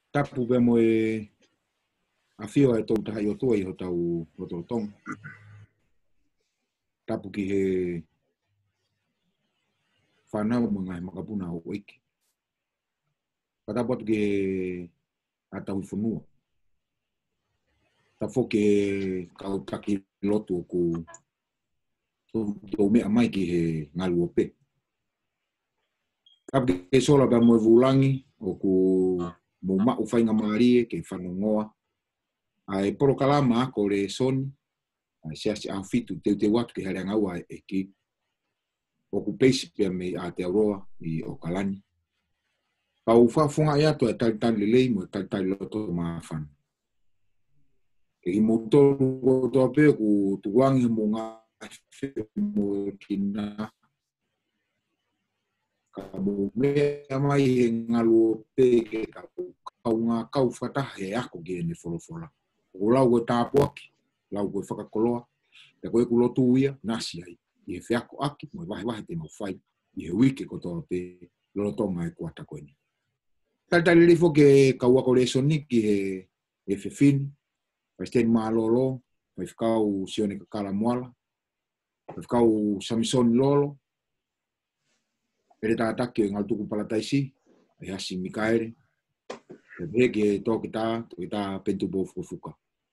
tapu pe mo e afio e tau tahi o tua i ho tau rototong. Tapu ki he whanau mo ngai makapuna o oiki. Patapu atu ki he atau i whanua. Ta foke kau taki lotu o ku tau mea mai ki he ngalu o pe. Tapu ki he sola pe mo e vulangi o ku mo ma'u whainga maarie ke whanongoa. Ai poro kalama ako le soni. Ai siasi au fitu te watu ki hareanga ua e ki. O ku peisi pia me a te aroa i o kalani. Pau whafunga i ato e talitali lei mo e talitali loto maafan. Ke i motoru o toa peo ku tuwangi mo ngā mo kina. Ka mo mea mai he ngalu o pe ke kau ngā kau whataha he ako ki ene wholofola. O lau koe tāpuaki, lau koe whakakoloa, te koe ku lotu uia, nasi ai. I he whiako aki, mo e wahi te mau whai, i he wike ko toa pe lolotonga e kuata koe ni. Talitali rifo ke kauako le soni ki he whewhini, paisteni maa lolo, pai whakau sione kakala moala, pai whakau samisoni lolo, ere tātaki o ngaltuku palataisi, e hasi Mikaere, e peke toki tā pentu bo fuka.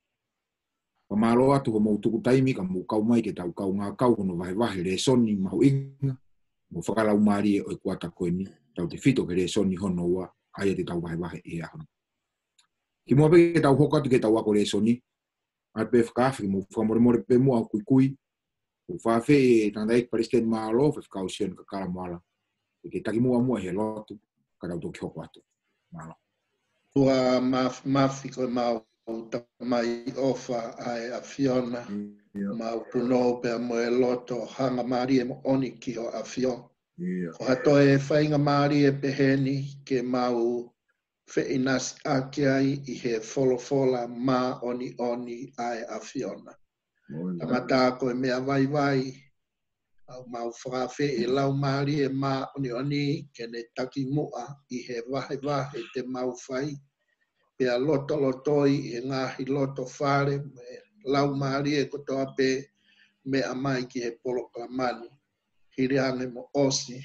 Pamalo atu ho mau tuku taimi ka mau kau mai ke tau kau ngā kau hono wahe le soni mau inga, mo whakalau maari o kuata koe ni, tau te whito ke le soni hono ua, ai te tau wahe e ahon. Ki mua peke tau hoka tu ke tau ako le soni, ai pe whakawhi mo whakamoremore pe mua au kui, o whawhi e tanda ek paristen maa lo, whakau sion ka kara moala, ke taki mua he lotu, ka tau toki hoko atu, malo. Ua mafi koe mau mai ofa ai a Fiona, mau puno pe mo e loto hanga mari e mo oni ki o a Fiona. Ko hato e whainga mari e peheni ke mau wheinas ake ai i he wholofola ma oni ai a Fiona. Tamata ko e mea vai, au mau whakawhi e lau mari e ma oni ke ne taki mua i he wahe te mau whai. Pea lotoi e ngahi loto whare, lau maari e kotoa pe mea mai ki he poloklamani. Hiri ange mo osi,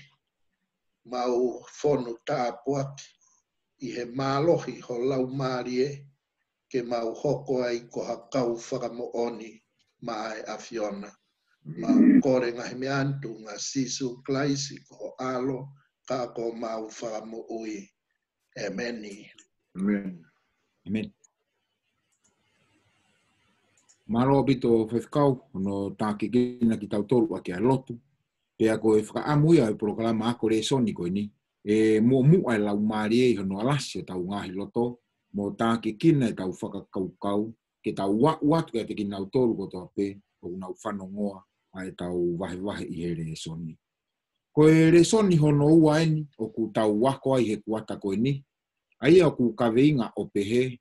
mau whonu tāpuaki, i he mālohi ho lau maari e, ke mau hoko ai ko hakau whakamooni mai a Fiona. Mau kore ngahi me antu ngā sisu klaisi ko alo, ka ko mau whakamoui. Ameni. Amen. Amen. Malo pito whewhikau, no tāke kina ki tau toru ake a lotu. Pea ko e whakaamuia e proklama ako re soni koe ni. E mua ai lau maari e hono alasi e tau ngahi loto. Mo tāke kina e tau whakakaukau. Ke tau watu e te ki nau toru ko toa pe. O nau whanongoa ai tau wahe i he re soni. Ko e re soni hono ua eni o ku tau wako ai he kuata koe ni. Ai o ku kaweinga o pehe.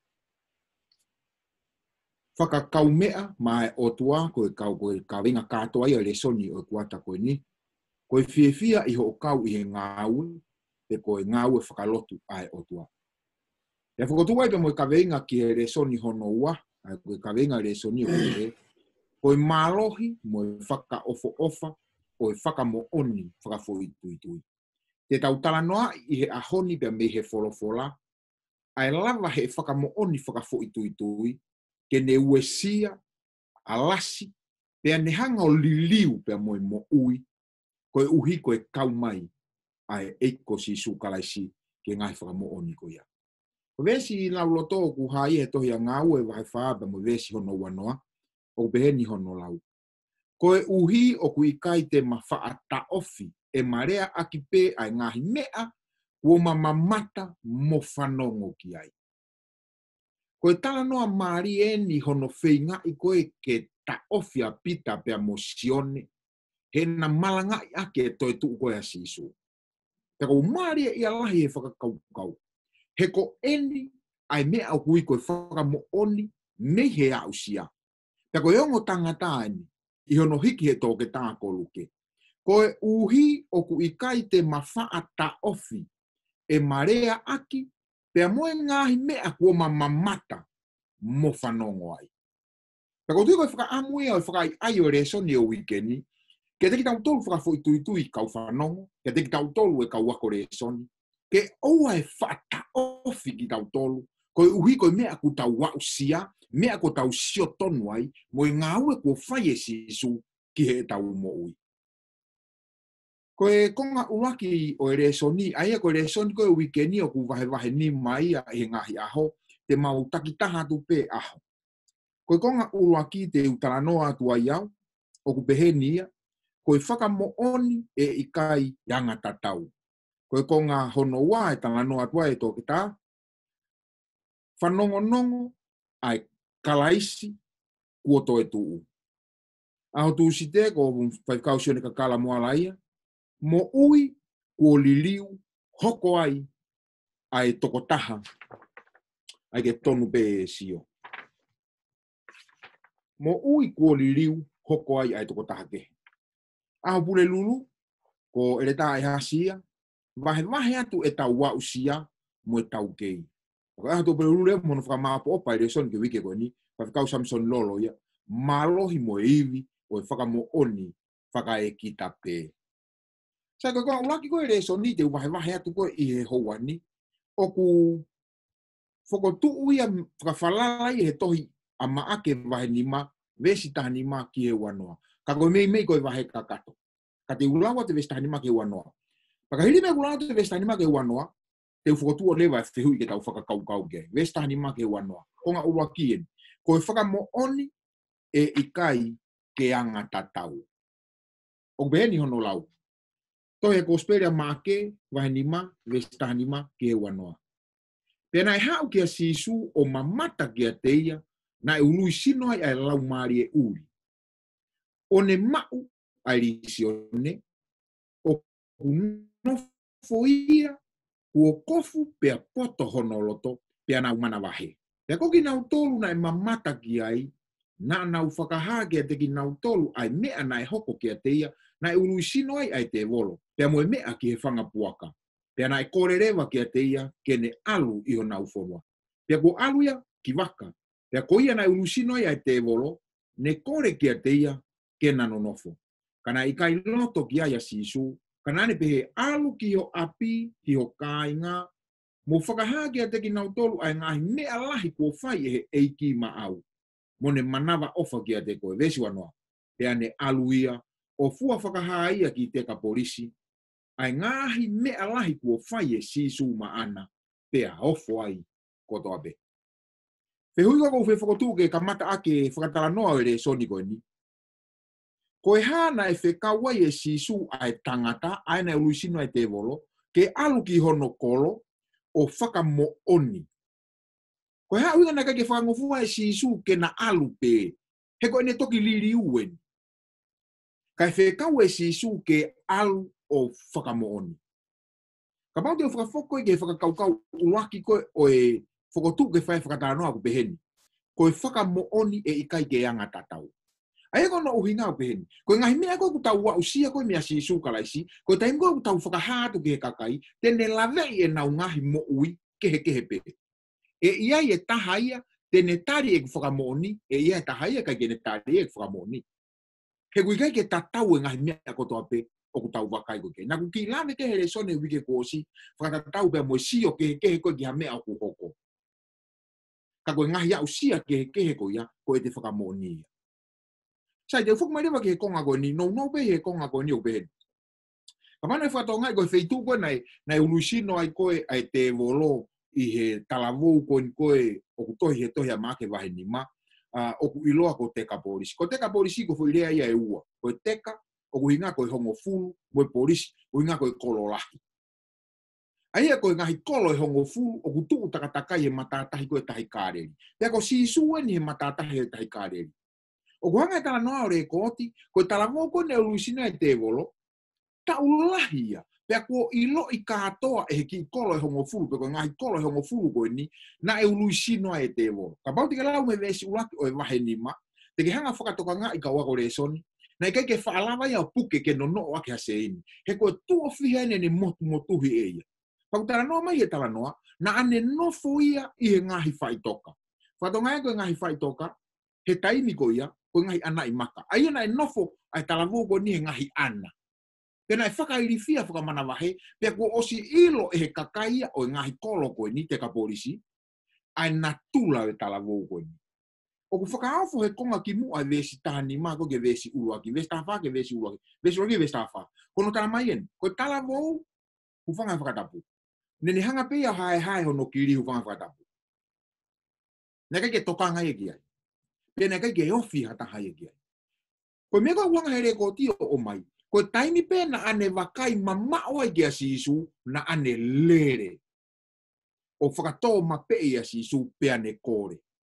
Whakakau mea mai o tua koe kaweinga katoa ai o le soni o kuata koe ni. Koe whiewhia i ho kau i he ngāue, pe koe ngāue whakalotu ai o tua. E whakotua i pe moe kaweinga ki he le soni hono ua, ai koe kaweinga le soni o koe, koe mālohi moe whaka ofa, koe whakamo oni whakafo i tui. Te tau talanoa i he ahoni pe me he wholofola, ai lava he whakamo oni whakafo i tui, ke ne uesia, alasi, pea ne hanga o liliu pe moe mo ui, koe uhi koe kau mai, ai eiko si sukalaisi, ke ngai whakamo oni ko ia. Ko vesi lau loto ku hai e tohi a ngāu e wahe whaaba mo vesi hono wanoa, o beheni hono lau. Koe uhi o ku ikai te mawha ta ofi, e marea aki pe ai ngahi mea, ua mamamata mo whanongo ki ai. Koe tala noa maari e ni hono wheinga i koe ke ta ofi a pita pea mo sione, he na malanga i ake e toi tuu koe a sisu. Te kou maari e ia lahi he whakakaukau. He ko eni ai mea au kui koe whakamo oni nei he au sia. Te koe ongo tangata eni, i hono hiki he toke tāko luke. Koe uhi o ku ikai te mawha ta ofi, e marea aki, Pea moe ngahi mea kua mamata mo whanongo ai. Pea ko tui koe whakaamu ia o whakai ai o resoni o wikeni, ke teki tau tolu whakafo i tui kau whanongo, ke teki tau tolu e kau wako resoni, ke oua e whata ofi ki tau tolu, koe uhi koe mea ku tau wau sia, mea ko tau sio tonu ai, mo i ngā ue kua whai e sisu ki he tau mo ui. Koe konga uraki o e resoni, aia koe resoni koe wikeni o ku vahe ni mai a he ngahi aho, te mau takitaha tu pe aho. Koe konga uraki te utaranoa atu ai au, o ku peheni ia, koe whakamooni e ikai yanga tatau. Koe konga hono wa e talanoa atu ai tō kita, whanongonongo ai kalaisi kua to e tuu. Aho tu si te ko whaikausione ka kala moa laia, mo ui kua liliu hoko ai ai tokotaha ai ke tonu pe sio. Mo ui kua liliu hoko ai ai tokotaha ke. Aho pule lulu, ko ereta e hasia, vahe atu e tau wa usia mo e tau kei. Aho tu pule lulu leo mono whakamaapo opa e resoni ke wike koe ni, whakau Samson lolo ia, malohi mo e iwi o e whakamo oni whaka e kita pe. Sa koe koe ulaki koe resoni te vahe atu koe i he houani, o ku whakotuu ia whakawhalalai he tohi a maake vahe nima, vesi taha nima ki he wanoa. Ka koe mei koe vahe kakato. Ka te ulawa te vesi taha nima ki he wanoa. Pakahiri me ulawa te vesi taha nima ki he wanoa, te whakotuu o lewa e whihui ke tau whakakau ke. Vesi taha nima ki he wanoa. Konga ulaki en. Koe whakamo oni e ikai ke anga tatau. O beheni hono lau. Toi e kosperia maake vahe nima, vesi taha nima ki he wanoa. Pena e hau kia sisu o mamata kia teia, na e ului sino ai lau maari e uri. O ne mau ai risione, o kunofo ia, o kofu pea poto honoloto, pea na umana wahe. Pea koki nau tolu na e mamata kia ai, na nau whakaha kia teki nau tolu ai mea na e hoko kia teia, na e ului sino ai te volo, pea moe mea ki he whangapuaka. Pea na e korerewa kia teia, kene alu i ho nau whonua. Pea ko alu ia ki waka. Pea ko ia na e ulusino ia te volo, ne kore kia teia, kena nonofo. Kana i kai loto ki aia sisu, kana ane pehe alu ki ho api, ki ho kāinga, mo whakaha kia teki nau tolu ai ngahi mea lahi kua whai e he eiki ma au. Mo ne manawa ofa kia te koe, vesi wanoa. Pea ne alu ia, o fua whakaha ia ki te ka polisi, ai ngahi mea lahi kua whai e sisu maana, pea ofo ai koto abe. Whihui kako whakotu ke kamata ake whakatalanoa ere soni koe ni. Koe hana e whekawai e sisu ai tangata, aina e ulusino ai te volo, ke alu ki hono kolo o whakamo oni. Koe haa uina naka ke whakangofua e sisu ke na alu pe, he koe ne toki liri uen. Kai whekau e sisu ke alu o whakamooni. Ka pau te o whakawhoko ke whakakaukau ulaki koe o e whakotu ke whai whakatanoa ku peheni. Koe whakamooni e ikai ke anga tatau. Ai kono uhinga ku peheni. Koe ngahi mea koe ku tau wa usia koe mea sisu kalaisi, koe taim koe ku tau whakahatu ke he kakai, tene lavei e nau ngahi mo ui ke he pe. E iai e taha ia, tene tari e ku whakamooni, e iai e taha ia kai kene tari e ku whakamooni. He kui ke tatau e ngahi mea kotoa pe, o ku tau wakai koe ke. Nā ku ki lane ke here sone wike kōsi, whakatatau pia moe sio ke he koe ki ha mea o ku hoko. Ka koe ngahi au sia ke he koe ia, koe te whakamoni ia. Sai te whakamarewa ke he konga koe ni, no pe he konga koe ni o pehen. Ka mana e whakatau ngai koe wheitu koe nai ulusino ai koe ai te volo i he talavou koe o ku tohi he tohi a make wahe ni ma, o ku iloa ko teka polisi. Ko teka polisi ko whuirea ia e ua. Koe teka, o ku hinga koe hongo fulu, moe polisi, o hinga koe kololahi. Aia koe ngahi kolo e hongo fulu, o ku tuu takatakai he matatahi koe tahi kāreri. Pea ko siisue ni he matatahi he tahi kāreri. O ku hanga e tala noa ore kooti, koe tala mō koe ne ulusina e te volo, ta ulahi ia. Pea ko ilo i kātoa e he ki kolo e hongo fulu, pea koe ngahi kolo e hongo fulu koe ni, na e ulusino e te volo. Ka bauti ke lau me vesi ulaki o e wahe nima, te ke hanga whakatoka ngā i ka wako resoni, na i kai ke whaalawa ia puke ke nono o ake hase ini. He koe tua whihene ne motu motuhi e ia. Pautara noa mai he tala noa, na ane nofo ia i he ngahi whaitoka. Whatonga ko ngahi whaitoka, he taimi ko ia, ko ngahi ana i maka. Ai na e nofo ai tala ko ni he ngahi ana. Pena e whakairifia whakamanawahe, pia ko osi ilo e he kakaia o ngahi kolo ko ni te ka polisi, ai na tula e tala ko ni. O ku whakaawho he konga ki mua vesi tahani maa ko ke vesi uruaki, vesi taha ke vesi uruaki, vesi uruaki vesi taha. Kono tala mai en, ko tala vou, ku whanga whakatapu. Nene hanga pia hae hono kiri hu whanga whakatapu. Neka ke tokanga e ki ai. Pia neka ke ofi hata hai e ki ai. Ko mega wanga here ko tio o mai, ko taimi pe na ane wakai mamao ai ki a sisu na ane lere. O whakatō ma pe i a sisu pe ane kore.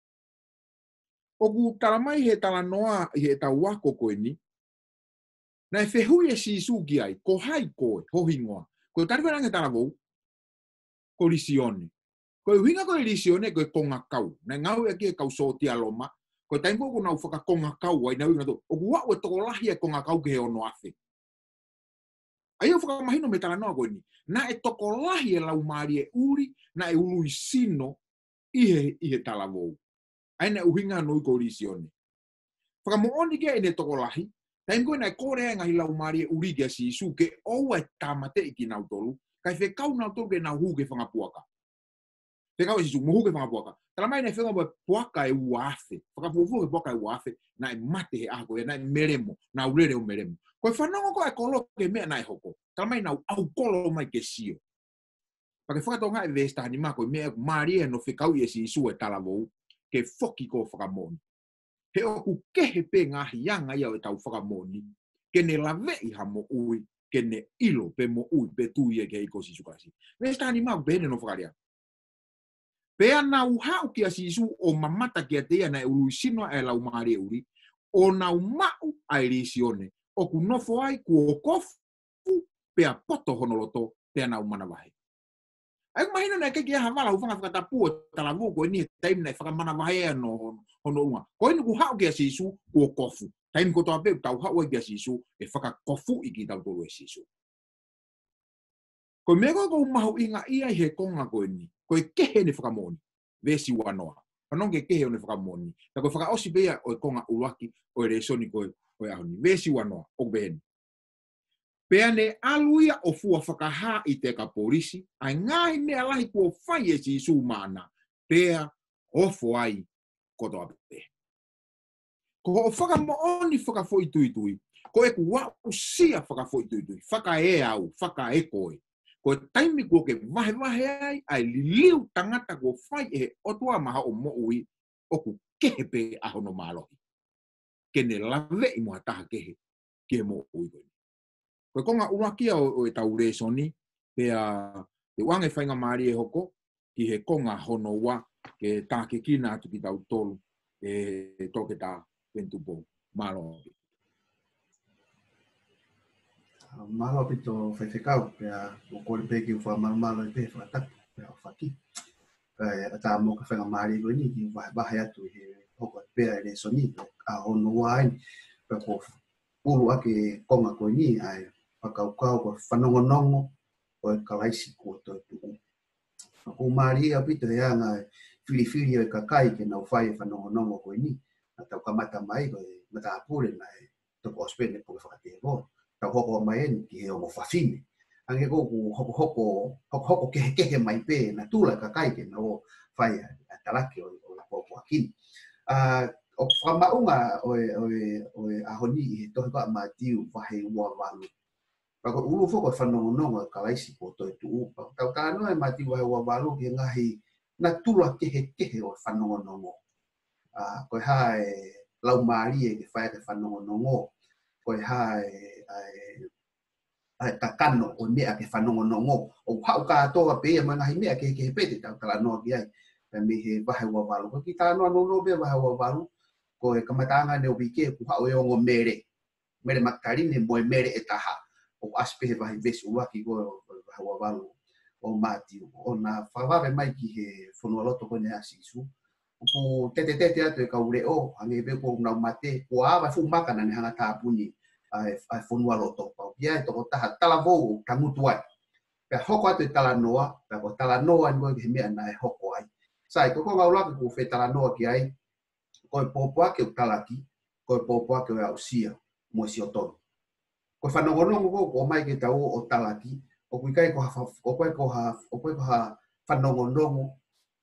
O ku talamai he tala noa he ta wako koe ni, na e whehui e sisu ki ai, ko hai koe, hohingoa. Ko tariwera tala vou, ko lisione. Ko hinga ko lisione ko konga kau. Na ngau e ki e kau soti aloma, ko taimpo ko nau whaka konga kau ai na winga to. O ku wau e toko lahi e konga kau ke he ono afe. Ai o whaka mahino me tala noa koe ni, na e toko lahi e lau maari e uri, na e ului sino i he tala vou. Aina uhinga no ko lisione. Whaka mooni ke ene toko lahi, taimpo na e kore ngahi lau maari e uri ke si su ke oua e tamate i ki nau tolu, kai fe kau nau tolu ke nau hu ke whangapuaka. Fe kau e si su mohu ke whangapuaka. Tala mai na e whenga puaka e uafe. Whaka puafu ke puaka e uafe, na e mate he ako e na e meremo, na urere o meremo. Koe whanongo ko e kolo ke mea na e hoko. Tala mai na au kolo mai ke sio. Pake whakatonga e vesta ni mako e mea maari e no whekau i e si su e tala vou, ke foki ko whakamoni. He oku kehe pe ngahi yanga iau e tau whakamoni, ke ne lawe i ha mo ui, ke ne ilo pe mo ui, pe tui e ke iko si sukasi. Vesta ni mako bene no whakaria. Pea nau hau ki a sisu o mamata ki a tea na e ului sinoa e lau maari e uri, o nau mau ai risione, o ku nofo ai ku o kofu, pea poto honoloto, pea nau manawahe. Ai mahino na ke ha wala ufanga whakatapu o tala vuko ni taim na whakamana wahe no hono unga. Ko inu ku hau ki a sisu o kofu. Taim ko toa peu tau hau ki a sisu e whakakofu i ki tau tolu e sisu. Ko mego ko mahu inga ia he konga ko ni. Ko e kehe ni whakamoni. Vesi wanoa. Panong ke kehe o ni whakamoni. Na ko whakaosi bea o e konga uruaki o e resoni ko e ahoni. Vesi wanoa o behen. Pea ne aluia o fua whakaha i te ka polisi, ai ngai ne alahi kua whai e si su mana, pea ofo ai kotoa pe. Ko o whakamooni whakafoi tui tui, ko e ku wau sia whakafoi tui tui, whaka e au, whaka e koe. Ko e taimi kua ke vahe ai liliu tangata kua whai e otua maha o mo ui, o ku kehe pe ahono malohi. Kene lawe i mua taha kehe, ke mo ui koe. Koe konga umakia o e tau resoni, pea te wange whainga maari e hoko, ki he konga hono wa, ke tāke kina atu ki tau tolu, e toke tā pentupo, malo. Malo pito whaiwhekau, pea o kore peki u whamalo i pe whakatapu, pea o whaki. Pea tā mo ka whainga maari koe ni, ki wahe atu he hoko pea e resoni, a hono wa aini, pea ko uru ake konga koe ni, ai whakaukau ko whanongonongo o e kalaisi ko toi tuku. Ko maari a pito he anga whiriwhiri o e kakai ke nau whai e whanongonongo koe ni, na tau kamata mai ko e mata apure na e toko ospene po e whakatea ko. Tau hoko mai eni ki he ongo whawhine. Ange ko hoko kehe mai pe na tula kakai ke nau whai a talake o la popo akini. O whamaunga o e ahoni i he tohi ka maatiu wahe ua walu. Pako ulu foko whanongonongo ka laisi po toi tu upa. Tau tāno e mati wahe ua walu ki ngahi na tula kehe o whanongonongo. Koe hae lau maari e ke whae ke whanongonongo. Koe hae kakano o mea ke whanongonongo. O hau kātoa pe e ngahi mea ke pete tau tala noa ki ai. Pea me he wahe ua walu. Ko ki tāno anono be wahe ua walu. Ko e kamatanga ne obike ku hau e ongo mere. Mere makarine mo e mere e taha. O aspe he vahi besi uaki ko hawa walu o matiu. O na whaware mai ki he whanua loto kone asisu. Ko tete atu e kaure o, hange be ko nau mate, ko awa fu makana ne hanga tāpuni ai whanua loto. Pau kia e toko taha talavou kamutu ai. Pe hoko atu tala noa, pe ko tala noa ngo ke mea na hoko ai. Sai ko ko ngaula ko fe tala noa ki ai. Ko popoa ke tala ki, ko popoa ke au sia mo si oto. Ko fa no ko mai ke tau o tala ki, o ku kai ko ha fa no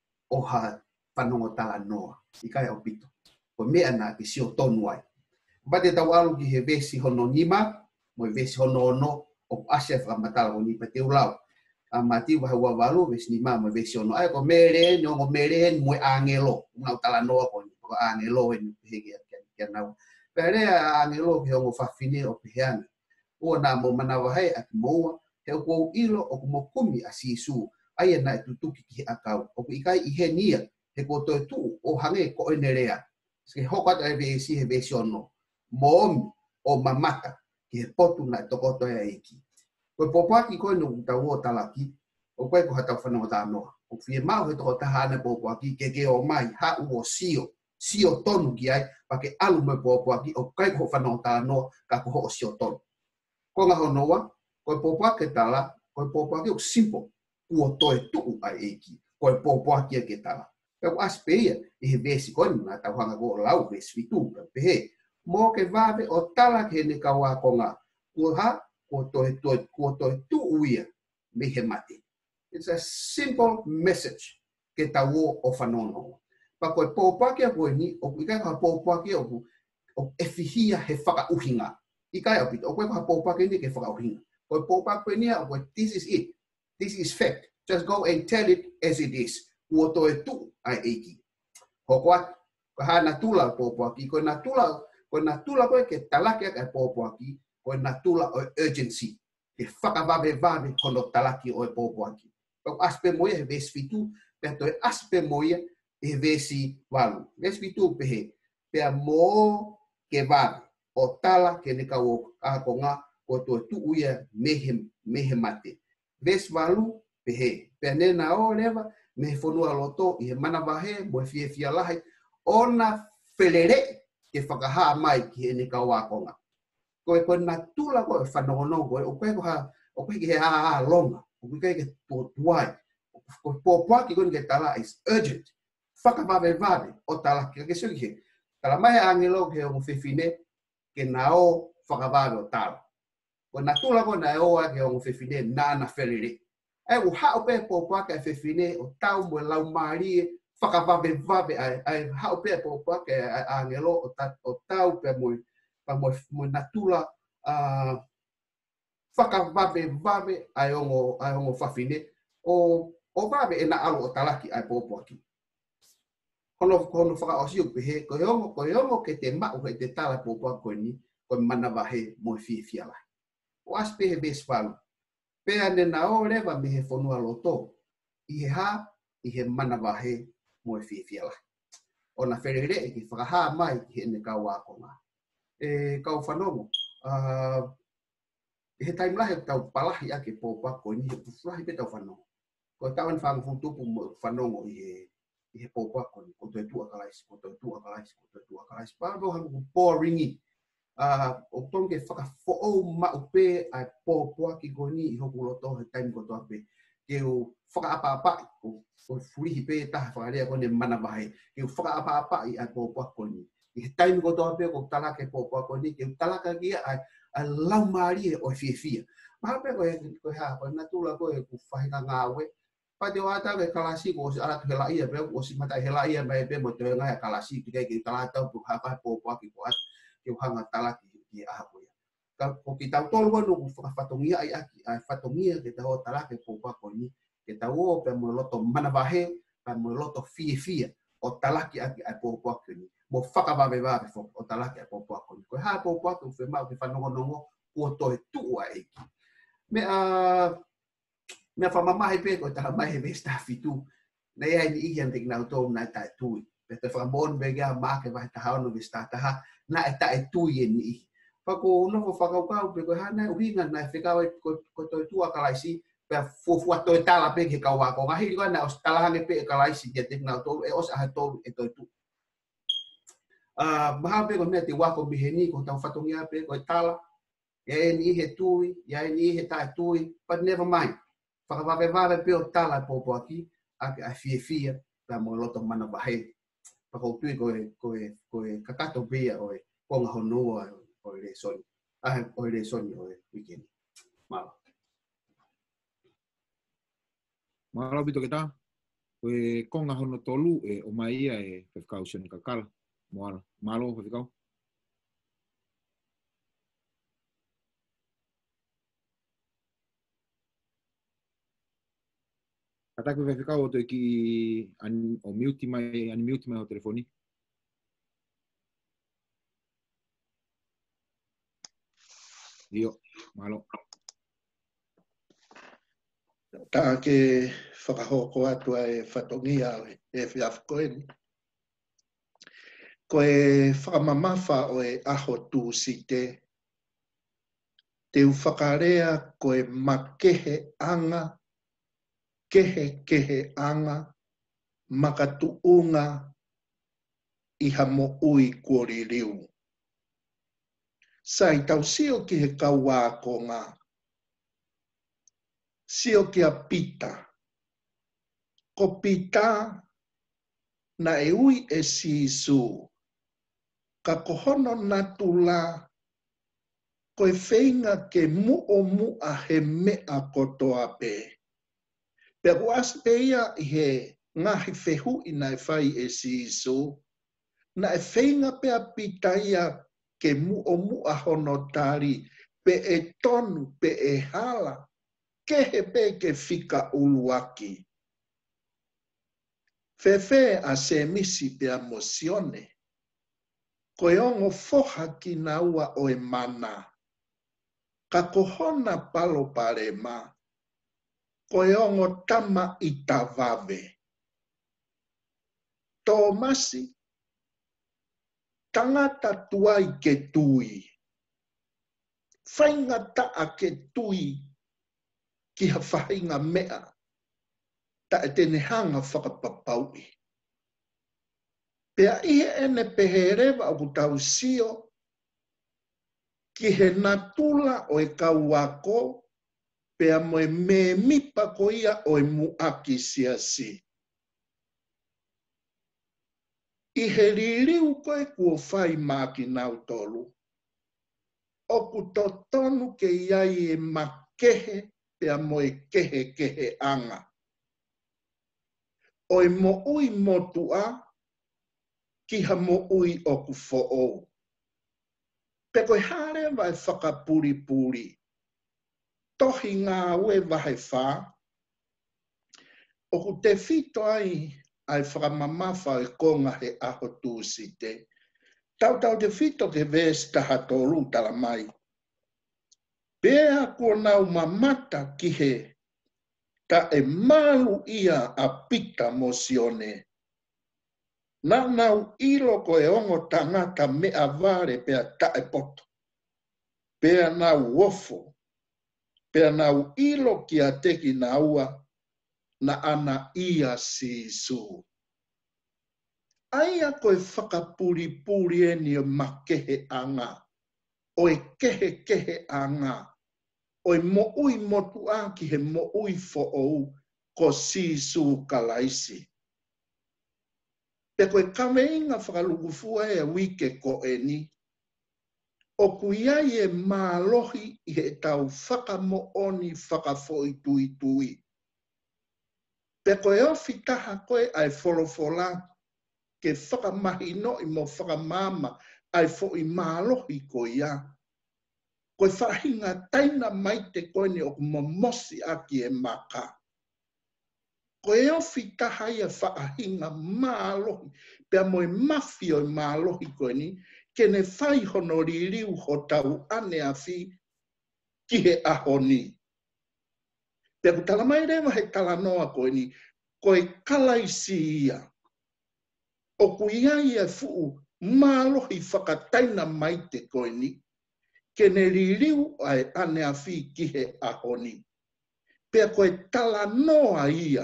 o ha fa no tala noa. Ikai o pito. Ko mea na ke si oto ai. Ba te tau alu ki he vesi hono nima, mo vesi hono no o asia fa matala ni pa te ulau. Mati wa wa walu vesi nima mo vesi hono ai ko mere no mo mere mo angelo, una tala no ko angelo en hege ke na. Pere angelo ke o fa fine o peana. O na mo manawa hai at mo he ko ilo o mo kumi asisu ai na tutuki ki akau. O ikai I he nia he ko to tu o hange ko enerea. Se hoka ta vesi he vesi hono. Mo o mamata ki he potu na tokoto e iki. Ko popaki ko no tau o talaki o koe ko hata whanau tā noa. O fie mau he toko tahana popaki ke o mai ha uo sio tonu ki ai pa ke alu me popaki o kai ko whanau tā noa ka ko ho sio tonu. Ko ngā honoa, ko popaki tala, ko popaki o simple uo toe tuu ai iki. Ko popaki ke tala. Ko aspeia I he vesi ko na tau hanga ko lau vesi fitu pehe. Mo ke vave o tala ke ne kawa ko ngā. Ko ha, ko toi tu uia me he mate. It's a simple message ke tau o whanono. Pa koe pōpake a koe ni, o ikai ka pōpake o efihia he whakauhinga. Ikai o pito, o koe ka pōpake ni ke whakauhinga. Koe pōpake ni a koe, this is it. This is fact. Just go and tell it as it is. Ua toe tu ai eiki. Hoko atu, ko hana tula pōpake, koe na tula koe ke talake a pōpake, koe na tula o urgency. Ke whakavave kono talaki o pōpake. Ko aspe moia he vesi fitu, pe to aspe moia he vesi walu. Vesi fitu pehe, pea mo ke vave, o tala ke ne kau a ko ngā, ko to tu uia mehe mate. Vesi walu pehe, pea nena o lewa, me whanua loto, I he mana wahe, mo e fia lahai, ona whelere ke whakaha mai ki he ne kau a ko ngā. Koe na tula koe whanono koe, o koe ke he haa longa, o koe ke tuai. Koe pōpaki koe ke tala is urgent. Whakavave, o tala ke suri he. Tala mai angelo ke o whiwhine, ke na o whakavave o tala. Koe na tula koe na o ke o whiwhine, nā na wherere. E u hao pe pōpaki a whiwhine, o tau mo lau marie, whakavave, ai hao pe pōpaki a angelo, o tau pe mo mo natula whakavave ai ongo whawhine o vave e na alo o talaki ai pōpōaki. Kono whakaosio pehe, koe ongo ke te mau he te tala pōpōaki koe ni, koe mana wahe mo fia lai. O aspe he bes whalu. Pea ne na o rewa me he whanua loto, I he ha, I he mana wahe mo fia lai. O na wherere e ki whakaha mai ki he ne kau a konga. Kau whanongo, he taimlahe tau palahi ake pōpaki koe ni, he puflahi pe tau whanongo. Ko tawan whangutupu whanongo I he pōpaki koe ni, ko toi tua kalaisi, Pāro hangu boringi. O tonge whakafo'ou maupe ai pōpaki koe ni, I hoku loto he taim kotoa pe. Ke o whakaapa-apa, ko furihi pe taha whakarea koe ne mana wahe. Ke o whakaapa-apa ai pōpaki koe ni. I he taimi ko toa pe ko talaka pōpako ni, ke talaka kia ai lau maari o fia. Maha pe koe haa, koe natula koe ku whahinga ngāwe. Pate o ata ke kalasi ko si alatu hela ia pe, o si mata hela ia mai pe mo te ngai kalasi ki ke talata ku haka pōpaki ko at ke hanga talaki ki aha ko ia. Ko ki tau tolu wanu ku whakafatongia ai aki, ai fatongia ke taho talaka pōpako ni, ke tau o pe mo loto manawahe, pe mo loto fia o talaki aki ai pōpaki ni. Mo whakavave o talaki a pōpako ni. Koe haa pōpako u whemau ki whanongonongo kua toe tuu a eiki. Mea whamamahi pe koe tala mai he vesta fitu. Nei ai ni ihian te kinau tōu nai tae tui. Pe te whakamon vegea maake vahe tahaono vesta taha na e tae tui e ni ihi. Whako unofo whakaukau pe koe haa nai uhinga nai whikau e koe toe tua kalaisi pe fuafua toe tala pe ke kau wako. Ngahiri koe nai os talahange pe e kalaisi te kinau tōu e os aha tōu e toe tuu. Maha pe ko mea te wako miheni ko tau whatongia pe ko tala. Ia e ni he tui, ia e ni he tae tui, but never mind. whakawawewale pio tala popo aki, ake a fia, la mo loto mana wahe. Pakotui koe kakato bia oe, konga honua oe le soni. Oe le soni oe weekend. Malo. Malo bito kita. Koe konga hono tolu o mai ia whewhikau sene kakala. Moala. Malo whewhikau. Kata koe whewhikau o toi ki o mute mai o telefoni. Dio, malo. Tā ke whakahoko atua whatongia whiawhikoeni. Koe whakamamafa o aho tūsite. Te whakarea koe makehe anga, kehe anga, makatuunga iha mo ui kuori riu. Sai tau sio ki he kaua ko ngā. Sio ki a pita. Ko pita na e ui e sisu. Ka kohono natula koe whainga ke mu a he mea kotoa pe. Pe kuas pe ia i he ngahi whehu i nai whai e sisu. Na e whainga pe a pita ia ke mu a hono tari pe e tonu pe e hala. Kehe pe ke whika uluaki. Fefe a se misi pe a mosione. Koe ongo foha ki na ua o e mana. Ka kohona palo pare ma. Koe ongo tama i tavave. Tō masi. Tangata tuai ke tui. Whainga taa ke tui. Ki ha whainga mea. Ta e tene hanga whakapapaui. Pea ihe ene peherewa o kutau sio. Ki he natula o e kauako. Pea moe me mipa ko ia o e muaki siasi. I he ririu koe kua whai maki nau tolu. O kutotonu ke iai e makehe pea moe kehe anga. O e mo ui motua ki ha mo ui o ku fo'o. Pe koe hare vai whakapuri. Tohi ngā ue vahe whā. O ku te whito ai whakamamafa e konga he aho tūsite. Tau te whito ke vesta hatolu tala mai. Pea kua nau mamata ki he ka e malu ia a pita mosione. Nā nau ilo ko e ongo tangata mea vare pea tae poto. Pea nau wofo. Pea nau ilo ki a teki na ua na ana ia sisu. Aia koe whakapuri e ni o makehe anga. O e kehe anga. O e mo ui motu ki he mo ui fo'ou ko sisu kalaisi. Pe koe kameinga whakalukufua e wike ko e ni. O kuiai e mālohi i he tau whakamooni whakafoi tui. Pe koe ofi taha koe ai wholofola ke whakamahino i mo whakamama ai fo i mālohi ko ia. Koe whahinga taina mai te koe ni o kumomosi aki e maka. Koe ofi taha ia whaahinga mālohi pea moe mafio i mālohi koe ni ke ne whai hono ririu ho tau ane a whi ki he ahoni. Pea ku tala mai rewa he tala noa koe ni, koe kalaisi ia. O kuia ia fuu mālohi whakataina mai te koe ni, ke ne ririu ai ane a whi ki he ahoni. Pea koe tala noa ia,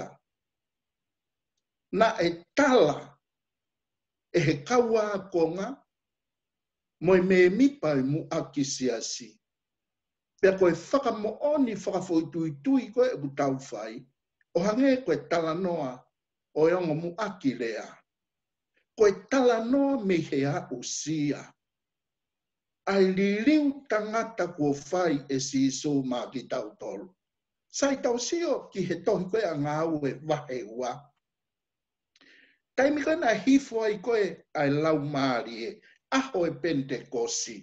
na e tala e he kaua konga, moe me mipa i mu aki siasi. Pea koe whakamooni whakawhoitui koe e tau whai, o hange koe tala noa o eongo mu aki lea. Koe tala noa me hea usia. Ai liliu tangata kua whai e si iso mā ki tau tolu. Sai tau sio ki he tohi koe a ngā ue wahe ua. Taimi koe na hifo ai koe ai lau maari e, aho e Pentekosi.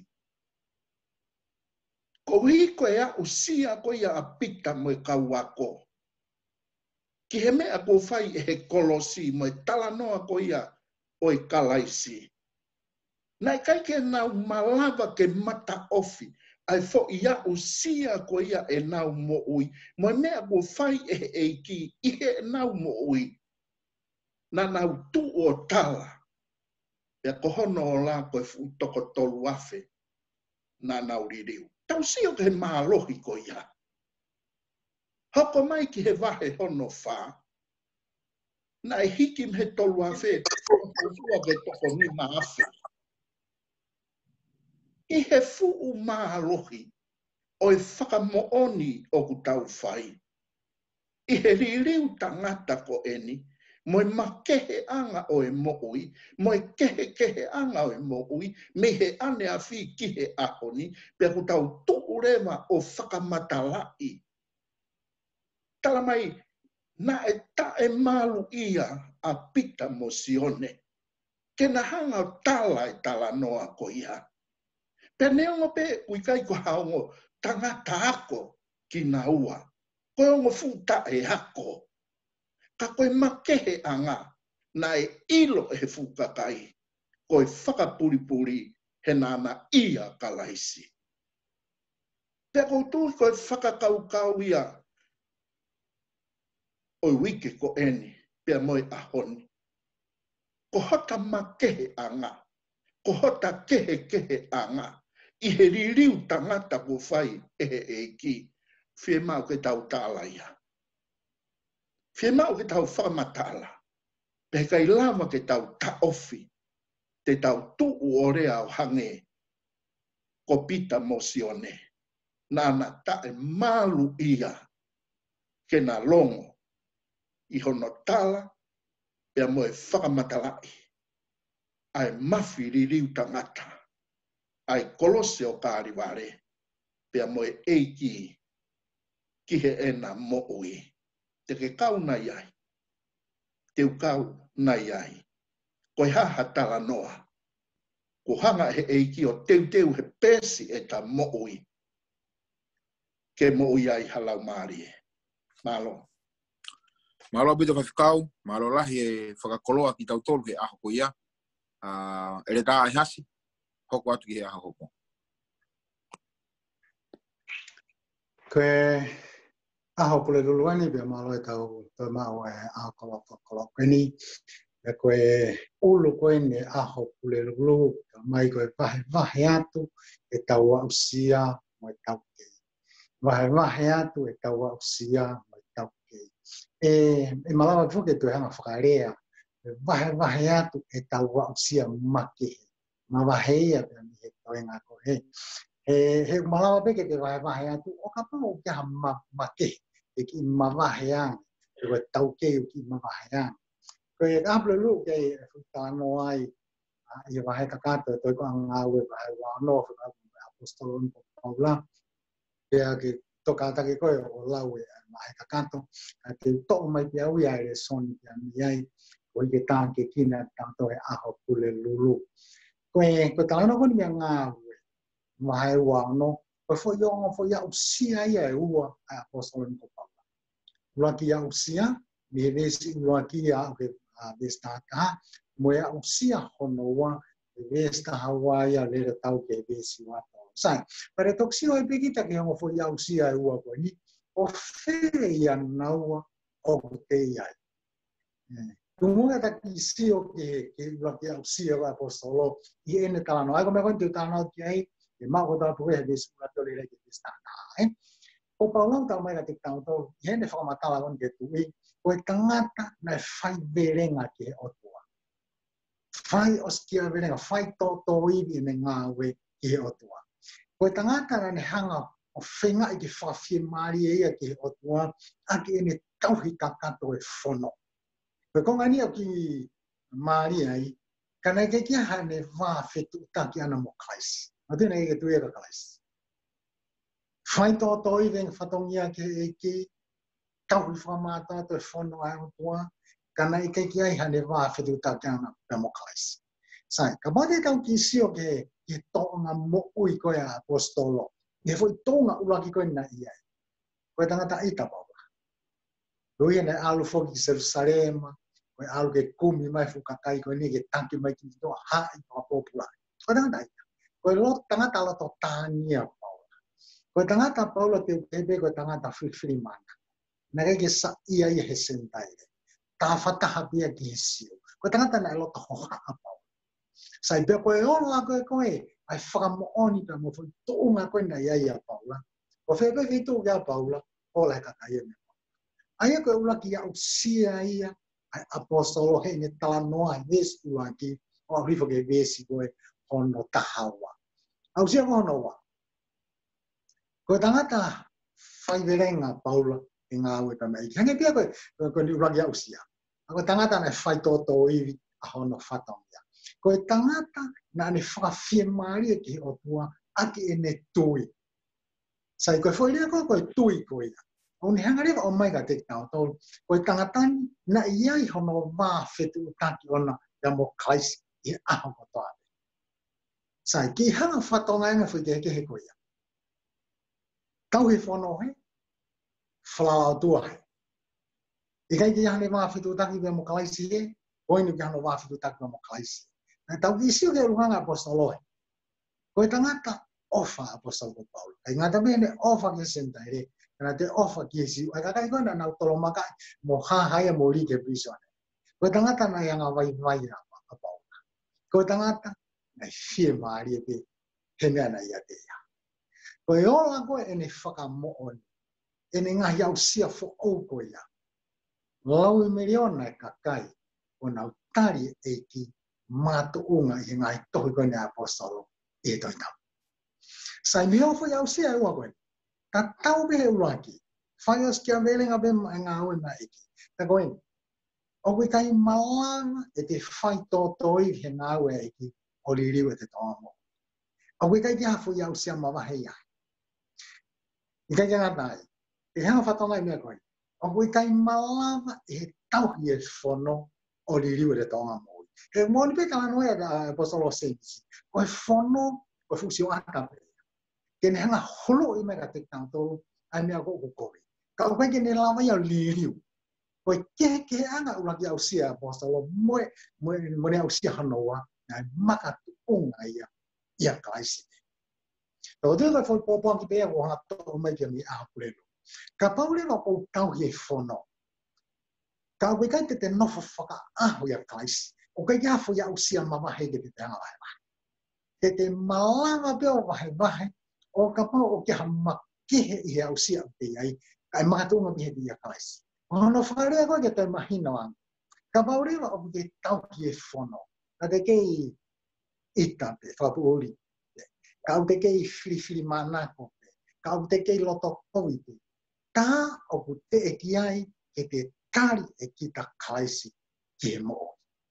Ko hi koe a usia koe a apita mo e kauako. Ki he mea ko whai e he kolosi mo e tala noa koe a o e kalaisi. Nai kai ke nau malava ke mata ofi, ai fo ia usia ko ia e nau mo ui, mo mea ko whai e eiki, ihe e nau mo ui, na nau tu o tala, e kohono o la koe fu toko tolu afe, na nau ririu. Tau sio ke mālohi ko ia. Hoko mai ki he wahe hono whā, na e hiki me tolu afe, fua ke toko ni maafe. I he fuu mālohi o e whakamooni o ku tau whai. I he ririu tangata ko eni, mo e makehe anga o e moui, mo e kehe anga o e moui, me he ane a whi ki he ahoni, pia ku tau tuurema o whakamatalai. Tala mai, na e tae malu ia a pita mo sione. Ke na hanga o tala e tala noa ko ia. Pe neongo pe uikai ko haongo tangata ako ki na ua. Koe ongo futa e ako. Ka koe makehe anga na e ilo e fukakai. Koe whakapuripuri he nana ia kalaisi. Pe koutu koe whakakaukau ia o wike ko eni pe moe ahoni. Ko hota makehe anga. Ko hota kehe anga. I he ririu tangata ko whai e ki. Whie mau ke tau tāla ia. Whie mau ke tau whamatala. Pe kai lama ke tau taofi. Te tau tuu o rea o hange. Ko pita mosione. Nana tae malu ia. Ke na longo. I hono tala. Pea moe whakamatalai. Ai mafi ririu tangata. Ai kolose o kāriware. Pea moe eiki. Ki he ena mo ui. Te ke kau na iai. Te kau na iai. Koe haha tala noa. Ko hanga he eiki o teu he pesi e ta mo ui. Ke mo ui ai halau maari e. Malo. Malo bito whakikau, malo lahi e whakakoloa ki tau tolu ke aho ko ia. Ere tā ai hasi, hoko atu ki he aho hoko. Koe aho pule luluani bia malo e tau toi mao e aho kolo kweni. E koe ulu koe ne aho pule lulu, mai koe vahe atu e tau au sia mo e tau kei. Vahe atu e tau au sia mo e tau kei. E malawa fuke tu hanga whakarea. Vahe atu e tau au sia makehe. Ma vaheia pia mi he toenga ko he. He malawa peke te vahe atu o ka pau kia makehe. E ki ma vaheang. E koe tau kei o ki ma vaheang. Koe kapule lu kei e whutano ai. I vahe kakato e toi ko anga ue vahe wano. Apostolon ko paula. Pea ke toka atake koe o lau e vahe kakato. Ke tō mai pia ui aere soni pia mi ai. Ko i ke tā ke kina tanto e aho pule lulu. Koe tāna koni mea ngā ue. Vahe wano. Koe fo iongo fo ia usia ia e ua a apostolon ko paula. Luaki ia usia. Mi he vesi luaki ia ke vesta ka. Mo ia usia honoa. Vesta hawa ia lera tau ke vesi wata. Sai, pare toksio e pekita ke hongo fo ia usia e ua koe ni. O where ia naua o te iai. Tungunga ta ki sio ke luaki ia usia wa apostolo. I ene talano. Aiko mea koe te talano ki ai. E mako tau tuwe he vesi wata le reke vesta ka. O paulau tau mai ka te tau tau. I hene whakamatala kon ke tui. Koe tangata na whai verenga ki he otua. Whai oskia verenga. Whai toto iwi me ngā we ki he otua. Koe tangata na ne hanga o whenga i ke whawhia maari e ia ke o tua, a ke ene tauhi kakato e whono. Koe konga ni au ki maari ai, kana ke kia hane wā whetu taki ana mo kaisi. Ma tēnā e ke tue ka kaisi. Whai tō i venga whatongia ke e ki, tauhi whamata to e whono ai o tua, kana i ke kia hane wā whetu taki ana mo kaisi. Sai, ka mate tau ki sio ke tōnga mo ui koe a apostolo. Ne foi tōnga ulaki koe na iai. Koe tangata ita paua. Roi ane alu foki ki Jerusalema, koe alu ke kumi mai fukakai koe ni ke tanki mai ki toa hai toa popula. Koe tangata ita. Koe lo tangata loto tānia paula. Koe tangata paula te utebe koe tangata whiwhiri mana. Nare ke sa ia he sentaire. Tā whataha pia ki he sio. Koe tangata na loto hoha paula. Sai pe koe ola koe, ai whakamooni ka mo fui tōunga koe na ia paula. Ko whepe vitu kia paula, ola kaka ia me. Aia koe ulaki au sia ia, ai apostolo he ne tala noa ves ulaki, o rifo ke vesi koe hono tahawa. Au sia hono wa. Koe tangata whaiverenga paula, e ngā ue ka mei. Hange pia koe ni ulaki au sia. Koe tangata na whai tōtō iwi a hono whatongia. Koe tangata na ane whakawhia maari e ki o tua ake e ne tui. Sai koe whoirea koe tui koe. O ni hangarewa o mai ka te tau tolu. Koe tangatani na iai hono wā whetu utaki ona ya mo kaisi i aho kotoa. Sai ki hanga whatonga ena whi te he koe. Tau he whono he, whalala tua he. I kai ki hane wā whetu utaki ya mo kaisi he, koinu ki hano wā whetu utaki ya mo kaisi. Nā tau isio ke ruhanga apostolo e. Koe tangata ofa apostolo Paulo. Kai ngata mene ofa ke sentaire. Kana te ofa ki esi. Ai kakai koe na nau tolo makai mo hahaya mo li ke prisone. Koe tangata na yanga vai rapa a Paulo. Koe tangata na fie maari e pe hemea na ia te ia. Koe ola koe ene whakamooni. Ene ngahi au sia fo au koe ia. Lau e meriona e kakai o nau tari e ki mātu unga i ngai tohi koe ne apostolo e toi tau. Sai mi ofo iau sia e ua koe. Ta tau behe ulaki. Whai os kia velenga be ma ngā ue ma eki. Ta koe, o koe kai malanga e te whai tōtoi he ngā ue eki o li riu e te toa mo. O koe kai ki hafo iau sia ma wahe ia. I kai ki ngatai. E hanga whatonga i mea koe. O koe kai malanga e tauhi e whono o li riu e te toa mo. E moni pe kala noe a apostolo sensi. Koe whono, koe fusio ata pe. Kene hanga holo i mea te tanto, ai mea koko koe. Ka o koe kene lawa iau liriu. Koe ke anga ulaki au sia apostolo, moe au sia hanoa, nai maka tu unga ia kaisi. Tau teo koe popoan ki pea, ko hanga tō mai kia mi aha purelo. Ka paurelo kou tauhi e whono. Ka koe kai te nofo whaka aho ia kaisi. O kai kia fo ia usia mamahe ke te teanga wahe. Ke te malanga peo wahe, o ka pao o kia makehe i hea usia te iai, kai makatunga mihe te ia kaisi. O no whakarea koe ke te mahina wang. Ka pao rewa o ke tauki e whono. Ka te kei ita pe, whapuori. Ka au te kei whiriwhiri manako pe. Ka au te kei loto kowi pe. Tā o ku te e kiai ke te kari e ki ta kaisi ki he mo'o.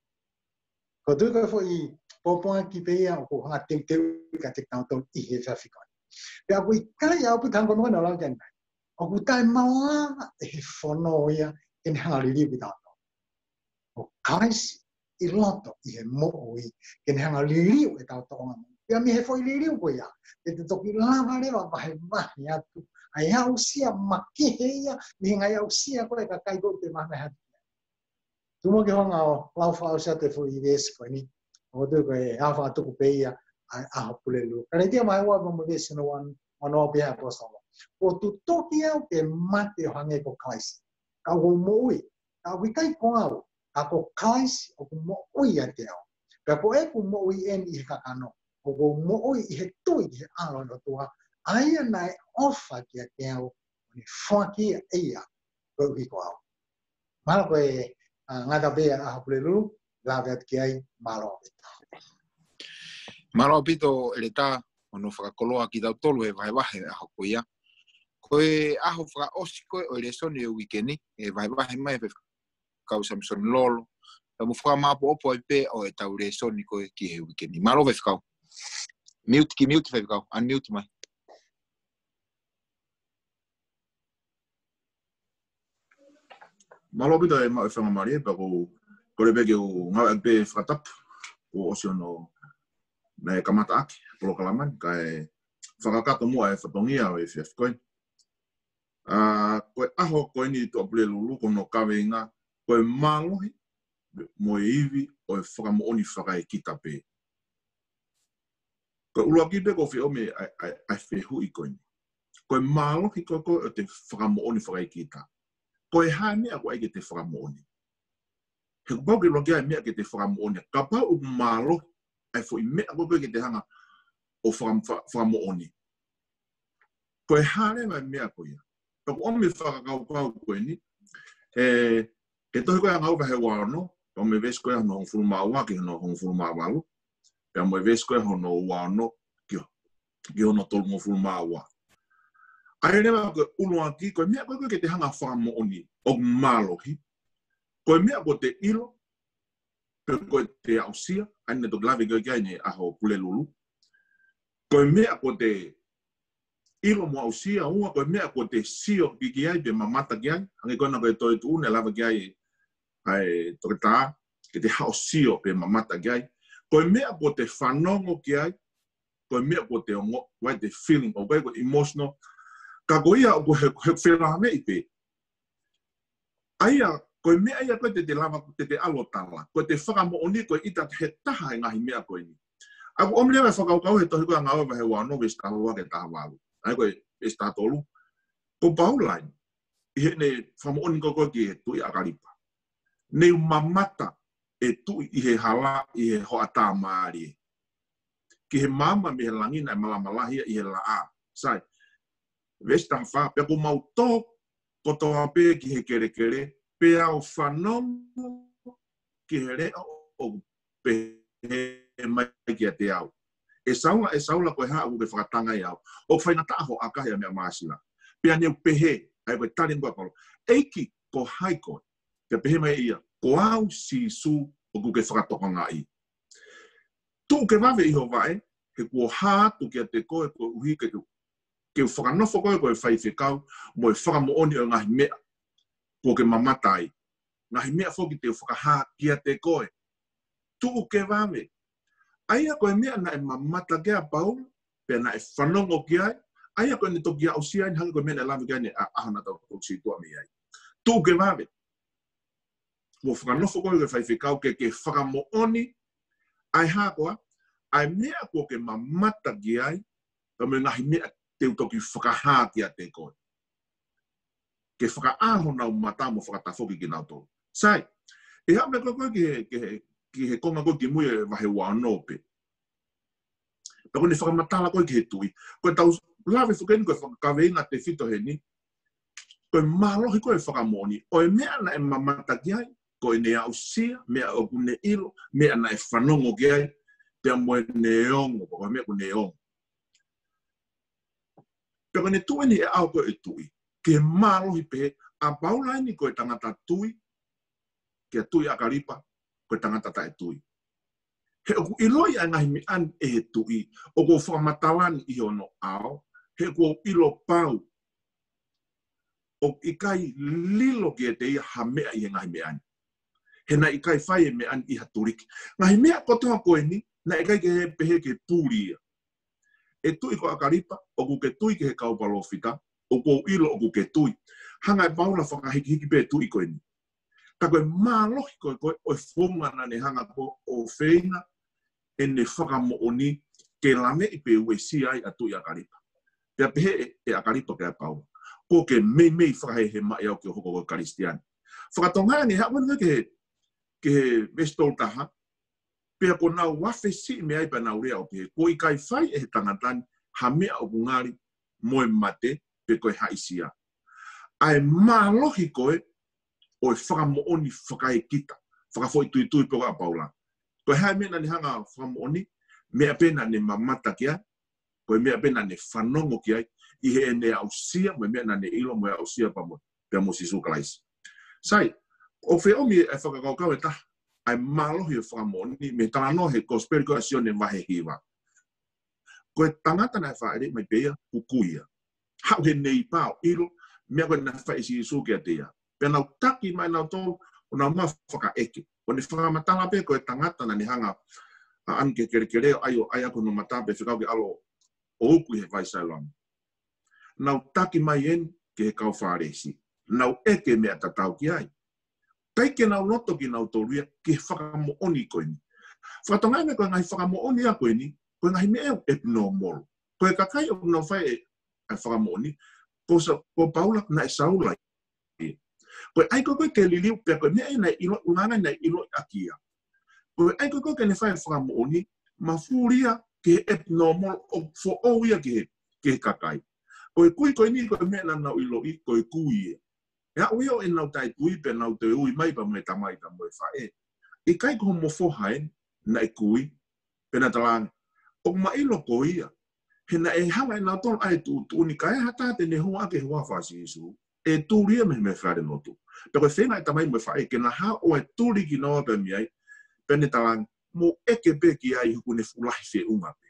Ko tui koe fo i popoa ki peia o ko hanga teu ka te tautou i he whawhikoi. Pea ko i kai au putango noa na lau kenai. O ku tai malanga e he whono ia e ne hanga ririu ki tautou. O kaisi i loto i he mo'o i ke ne hanga ririu e tautou onga mo. Pea mi he fo i ririu ko ia. E te toki lava rewa vahe atu. Ai au sia makehe ia, mi ngai au sia koe ka kai koe te mahe hatu. Tumo ke honga o lau whao sia te fo i vesi koe ni. O tu koe awha tuku peia ai aho pulelu. Kare tia mai ua mo vesi no wanoa pia apostolo. O tu toki au te mate o hange ko kaisi. Ka o mo ui. Ka wikai ko au. Ka ko kaisi o ko mo ui a te au. Ka ko e ko mo ui eni i he kakano. O ko mo ui i he tui i he alo no tua. Aia nai ofa ki a te au. Ni whaki a eia. Koe ui ko au. Mara koe ngata bea a hapulelu. Lawe atu ki ai. Malo pito. Malo pito ele tā. Ono whakakoloa ki tau tolu e wahe a hoko ia. Koe aho whaka osi koe o le soni e wikeni, e vai wahi mai pe kau Samson lolo. Ta mu whaka mapo opo e pe o e tau le soni koe ki he wikeni. Malo ve whakau. Mute ki mute ve whakau. Unmute mai. Malo pita e mau e whanga mari e pa ko kore peke o ngau e pe whakatap o osi ono na e kamata aki, polo kalaman, ka e whakakato mua e whatongia o e FF koe. Koe aho koe ni to apule lulu kono kawe inga, koe malohi mo e iwi o e whakamooni whaka e kita pe. Koe ulua ki pe ko whi ome ai whehu i koe ni. Koe malohi koe koe o te whakamooni whaka e kita. Koe hae mea koe ke te whakamooni. He kupau ke lokia mea ke te whakamooni. Ka pau u malohi ai fo i mea koe ke te hanga o whakamooni. Koe hae mea koe. Tako ome whakakau koe ni, e tohi koe anga uwa he wano, o me vesi koe hono hongfuru maa waki hono hongfuru maa walu, e mo vesi koe hono wano ki hono tolu hongfuru maa wa. Ai rewa koe ulua ki, koe mea koe ke te hanga whakamooni o malohi, koe mea koe te ilo, pe koe te ausia, aine to glavi koe kia ne aho pule lulu, koe mea koe te ilo mo ausia ua koe mea ko te sio ki ai pe mamata ki ai. Ange koe na koe toi tu ne lava ki ai ai toke tā, ke te hao sio pe mamata ki ai. Koe mea ko te whanongo ki ai, koe mea ko te ongo, wai te feeling, o koe ko emotional. Ka koe ia o he whera me i pe. Aia, koe mea ia koe te lava, te alotala, koe te whakamooni koe ita he taha e ngahi mea koe ni. Ako omlewa whakaukau he tohi koe ngawa he wano we stahua ke taha walu. Ai koe e statolu. Ko Pauline, i he ne whamooni koe ki he tui akaripa. Ne mamata e tui i he hala i he hoata maari. Ki he mama me he langina e malamalahia i he laa. Sai, vesta hawha, pia ko mau tō kotoa pe ki he kere kere, pe au whanongo ki he rea o pe he mai ki a te au. E saula koe haa uke whakatanga i au. O whaina taho a kahi a mea maasila. Pea neu pehe, ai koe tari ngua kolo. Eiki ko haiko, te pehe mai ia, ko au si su o kuke whakatokonga i. Tu ke wawe iho wae, he kua hātu ki a te koe koe uhi ke whakanofo koe koe whaiwhekau, mo e whakamooni o ngahi mea, ko ke mamatai. Ngahi mea whoki te whakahā ki a te koe. Tu ke wawe, aia koe mea na e mamata kia pau, pe na e whanongo ki ai, aia koe ne toki au si ai, hanga koe mea na lawe kia ne ahana tau toksi tua mi ai. Tu ke wawe. Mo whakanofo koe koe whaiwhekau ke whakamooni, ai hakoa, ai mea koe ke mamata ki ai, ka me ngahi mea te utoki whakahā ki a te koe. Ke whakaaho nau mata mo whakatafoki ki nau tō. Sai, e hame koe ki he konga koe ki mui e wahe wano pe. Tako ni whakamatala koe ki he tui. Koe tau lawe whukeni koe whakaweinga te whito he ni. Koe malohi koe whakamoni. O e mea na e mamata ki ai. Koe ne au sia, mea o kune ilo, mea na e whanongo ki ai. Pea moe neongo, koe mea ku neongo. Pea ne tueni e au koe e tui. Ke malohi pe, a paulaini koe tangata tui, ke tui akaripa, koe tangata ta e tui. He oku iloi a ngahi mi an e he tui, o ko whamatalani i ono ao, he ko ilo pau, o ikai lilo ki e te ia hamea i he ngahi me an. He na ikai whai e me an i haturiki. Ngahi mea kotoa koe ni, na ikai ke he pehe ke pūria. E tui ko akaripa, o ku ke tui ke he kaupalofita, o ko ilo o ku ke tui. Hanga e paula whakahiki pe tui koe ni. Ka koe mālohi koe koe o e whongana ne hanga ko o whenga e ne whakamooni ke lame i pe ue si ai a tui akaripa. Pea pehe e akaripa ke a paula. Ko ke mei whakahe he mai au ke hoko koe karistiani. Whakatonga ni hawan ke he vestol taha, pea ko nau wafe si me ai pa nau rea o pe. Ko i kai whai e he tangatani ha mea o kungari moe mate pe koe haisia. Ai mālohi koe o e whakamooni whakae kita. Whakafoi tui pe a paula. Koe hae mena ni hanga whakamooni, mea pena ne mamata kia, koe mea pena ne whanongo ki ai, I he ne au sia me me na ne ilo mo au sia pa mo pe mo sisu kalaisi. Sai o fe o mi e whakakau e ta ai malo he whakamoni me tano he gospel-ko-asio ne mahe hiwa. Koe tangata na whaere mai pea kukuia. Hau he nei pao ilo mea koe na whaisi Jesu kia tea. Pena u taki mai nau tō o nau maa whaka eke. O ne whakamatanga pe koe tangata na ni hanga a anke kere ayo ai ako no matape whikau ke alo o uku he vaisailangi. Nau taki mai en ke he kau whaaresi. Nau eke mea tatau ki ai. Kai ke nau loto ki nau tōruia ke whakamooni koe ni. Whakatongai me koe ngai whakamooni a koe ni, koe ngai mea abnormal. Koe kakai o nau whai e whakamooni, ko paula na e saula. Koe aiko koe ke liliu pia koe mea nei ilo, unanga nei ilo akia. Koe aiko koe ke ne whai whakamooni, mafuria ke abnormal o fo-oia ke kakai. Koe kui koe ni koe mea na nau ilo I koe kui e. Ea uio e nau tai kui pe nau te ui mai pa me tamai ta moe whae. I kai ko mo fohaen na e kui pe na talang. O mailo ko ia. He na e hanga e nau tol ai tu ni kai hata te ne hoa ke hoa whasi Jesu. E tūria me whare notu. Pe koe whenga e tamai moe whae ke na ha o e tūri ki noa pe miai pe ne talang mo eke pe ki ai huku ne fulahi whe unga pe.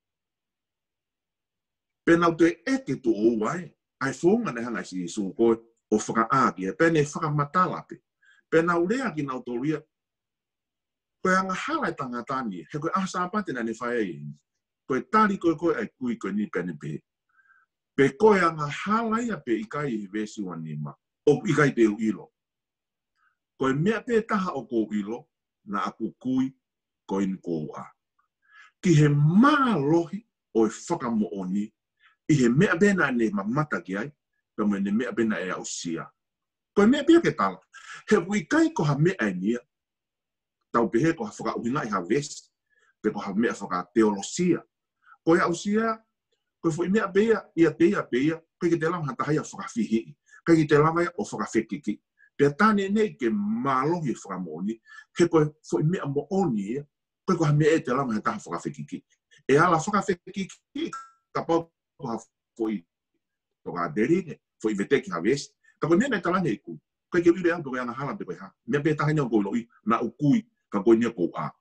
Pe nau te eke tu o wai. Ai whonga ne hanga si Jesu koe. O whakaaki e pene whakamatalape. Pena urea ki nau tōria. Koe anga hala e tangatani, he koe asa apate na ne whae e. Koe tari koe ai kui koe ni pene pe. Pe koe anga hala ia pe ikai I vesi wanima. O ikai te uilo. Koe mea pe taha o ko uilo, na aku kui koe ni kou a. Ki he maa lohi o e whakamooni, I he mea bena ne mamata ki ai, kama ne mea bena e au sia. Koe mea pia ke tala. He wui kai ko ha mea e nia. Tau pehe ko ha whaka uina I ha vesi. Pe ko ha mea whaka teolosia. Koe au sia. Koe fui mea pea. Ia pea. Koe ki te lama hata hai a whaka whihi. Koe ki te lama o whaka whekiki. Pea tane nei ke malohi whaka mooni. He koe fui mea mooni. Koe ko ha mea e te lama hata ha whaka whekiki. E ala whaka whekiki. Ka pau ko ha fui. Toka derine. Foi vete ki havesi. Ka koe mea nei talane I kui. Koe ke uire anto koe anga hala pe koe ha. Mea pe tahanya o koe loi na u kui ka koe nia kou a.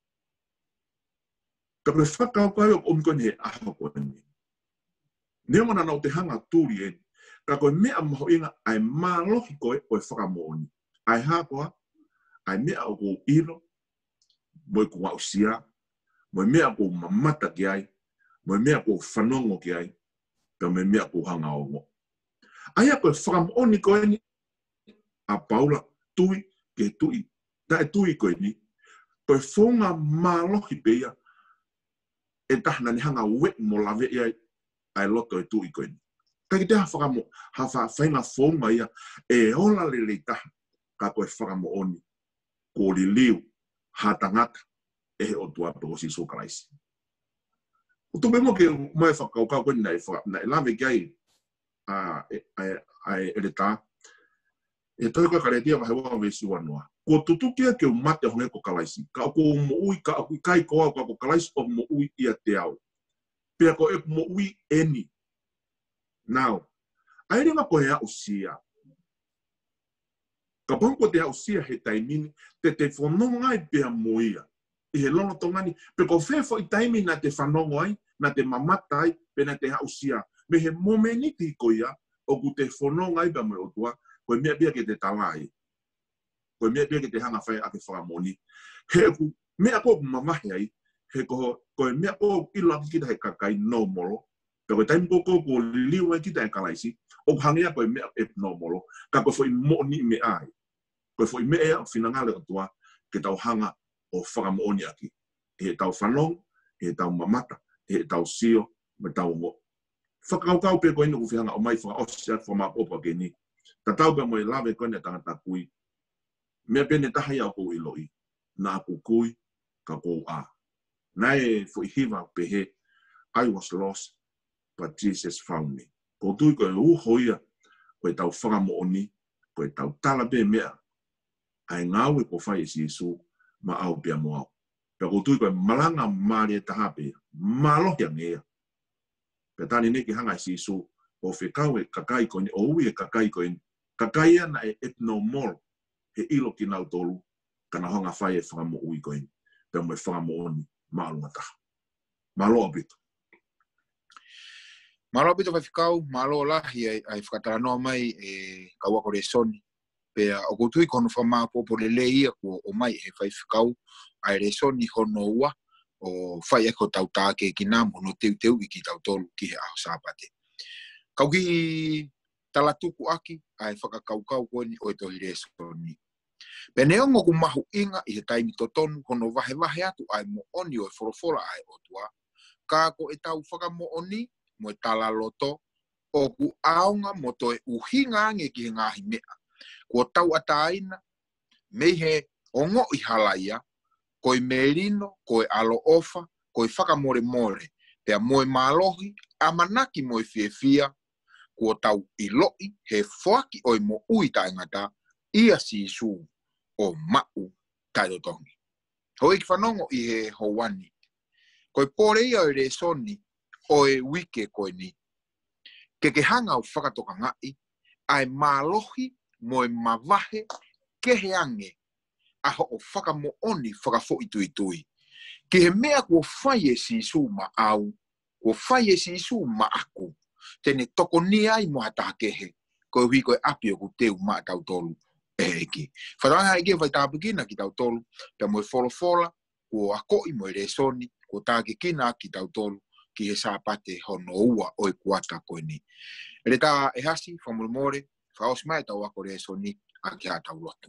Ka koe whakau koe o koe he aho koe ni. Nea mana nau te hanga tūri e. Ka koe mea maho inga ai malohi koe o e whakamooni. Ai ha koa. Ai mea o kou ilo. Moi kou au sia. Moi mea kou mamata ki ai. Moi mea kou whanongo ki ai. Ka me mea kou hanga o mo. Aia koe whakamooni koe ni, a paula tui ke tui, ta e tui koe ni, koe whonga malohi peia, e tahna ni hanga wet mo lawe ia ai loto e tui koe ni. Kai te ha whainga whonga ia, e ola lele taha, ka koe whakamooni, ko li liu, ha tangata, e he o tua pe o si sokalaisi. O tupe mo ke mai whakaukau koe ni na e lawe ki ai, ai ereta e toi ko karetia wa hewa vesi wanua ko tutukia ke umate honge ko kalaisi ka ko mo ui ka ku kai ko kalaisi o mo ui ia te au pe ko e mo ui eni now ai ringa ko ya usia ka bonko te usia he taimini te fononga ai pe moia I he lono tongani pe ko fefo I taimi na te whanongo ai na te mamata ai pe na te usia me he momeniti ko ia o ku te whanonga ai pa mo o tua koe mea pia ke te talai. Koe mea pia ke te hanga whai ake whakamoni. He ku mea ko mamahi ai, he koe mea ko ilo aki kita he kakai no moro, pe koe taimi ko liu ai kita he kalaisi, o hangea koe mea e no moro, ka koe fwoi moni me ai. Koe fwoi mea ea whinangale o tua, ke tau hanga o whakamoni aki. He tau whanong, he tau mamata, he tau sio, me tau mo. Whakaukau pe koe ino kuwhihanga o mai whakaosia whamapopa ke ni. Ta tau ka moe lawe koe ne tangata kui. Mea pene taha ia o kou iloi. Na aku kui ka kou a. Nai fo hiva pehe. I was lost, but Jesus found me. Ko tui koe uhoia. Koe tau whakamooni. Koe tau tala pe mea. Ai ngāwe ko whai esi Jesu. Ma au pia mo au. Pea ko tui koe malanga maari e taha pe. Malohia ngea. Pea tani neki hanga esi Jesu. o whekau e kakai koini, o ui e kakai koini. Kakai ana e etnomol, he ilo ki nau tolu, kana honga whai e whangamo ui koini, pia mo e whangamo oni, maalunga taha. Malo apito. Malo apito whekau, malo lahi ai whakataranoa mai e kawako re soni. Pea o kutui kono whamā popo le le ia ko o mai e whai whikau ai re soni hono ua o whai e ko tau tāke ki nā mono teu i ki tau tolu ki he aho sāpate. Kau ki talatuku aki ai whakakaukau koni o e tohi re soni. Pea neongo ku mahu inga i he taimi totonu hono wahe atu ai mo oni o e whorofora ai o tua. Ka ko e tau whakamo oni mo e tala loto o ku aonga mo to e uhinga ange ki he ngahi mea. Ko tau ataina, mei he ongo i halaia, ko i merino, ko i alo ofa, ko i whakamore more, pea moe malohi, amanaki moe fia, ko tau i loi, he whaki o i mo ui taingata, ia si su o mau taidotongi. Hoi ki whanongo i he houani. Ko i pore ia o i re soni, o e wike koe ni. Ke hanga o whakatoka ngai, ai malohi, mo e mawahe kehe ange aho o whakamo oni whakafo i tui. Ki he mea kua whai e sisu ma au, kua whai e sisu ma aku, tene toko ni ai mo hata kehe, ko hui koe api o ku teu ma tau tolu e eki. Whatanga eke vai tāpukina ki tau tolu, pia mo e wholofola, kua akoi mo e resoni, kua tāke kina ki tau tolu, ki he sāpate hono ua o e kuata koe ni. Ele tā e hasi, whamurumore, Faos mai tau ako re soni a ki a tau lotu.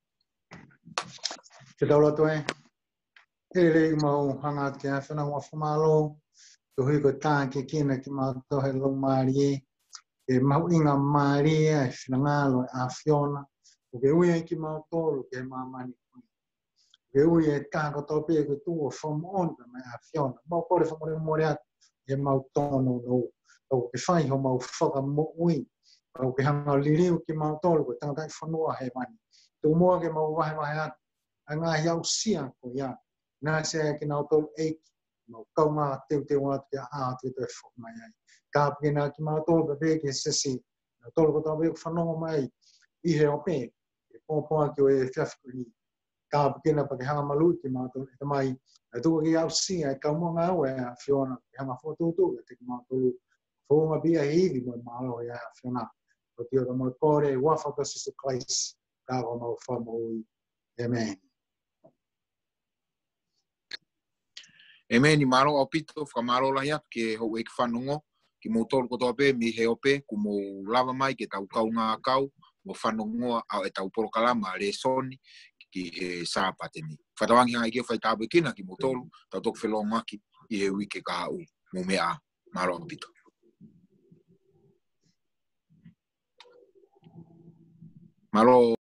Ke tau lotu e. Ele mau hanga ki a whana ua whamalo. Ke hui ko tā ke kina ki mau tohe lo maari e. Ke mau inga maari e a whina ngalo e a whiona. O ke ui e ki mau tolu ke mamani. Ke ui e tā ko tau pia ko tua whamonda mai a whiona. Mau kore whamore more atu e mau tono no. O ke whai ho mau whaka mo ui. O ke hanga liriu ki mau tolu ko tangatai whanua he mani. Tō mua ke mau wahe atu. A ngā hiau sia ko ia. Nā se ki nau tolu eiki. Mau kau ngā teu atu ki a atu te whakmai ai. Ka pike nā ki mau tolu ka peke sesi. Nā tolu ko tau peke whanua mai i he ope. E pōpua ki o e whiawhiku ni. Ka pike nā pa ke hanga malu ki mau tolu. E tamai. E tuka ki au sia. E kau mua ngā ue a whiona. Ke hanga whotutu. E te ki mau tolu. Whonga bia hivi mo malo ia a whiona. O te ora mau kore, wafa ka sisu Christ, ka o mau whamoi. Amen. Amen, i maro au pito, whamaro lahi atu ke hou e ki whanongo, ki mō tolu kotoa pe, mi he ope, ku mō lava mai ke tau kau ngā kau, mō whanongoa au e tau porokalama re soni, ki he sāpateni. Whatawangi hanga i kia whai tāpui kina ki mō tolu, tau toku whelongaki, i he wike ka au, mō mea, maro au pito. Malo